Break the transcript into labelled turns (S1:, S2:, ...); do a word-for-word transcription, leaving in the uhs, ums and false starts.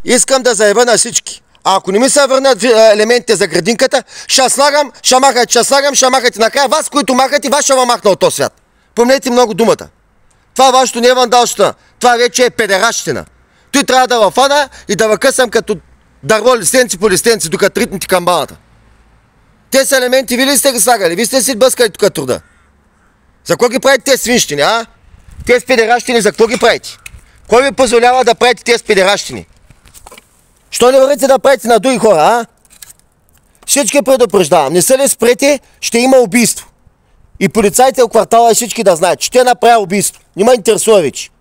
S1: Искам да заявя на всички. А ако не ми се върнат елементите за градинката, ще слагам, ще махат, ще слагам, ще махат и накрая вас, които махате, вас ще ва махна от този свят. Помнете много думата. Това вашето не е вандалщина. Това вече е педеращина. Той трябва да ва фана и да ва късам като дърво листенци по листенци, докато ритните камбаната. Тези елементи ви ли сте ги слагали? Ви сте си бъскали тук труда. За какво ги правите тези свинщини, а? Тези педеращини за какво ги правите? Кой ви позволява да правите тези педеращини? Що не вървите да правите на други хора, а? Всички предупреждавам. Не са ли спрете, ще има убийство. И полицайите в квартала всички да знаят, че те направят убийство. Не ме интересува вече.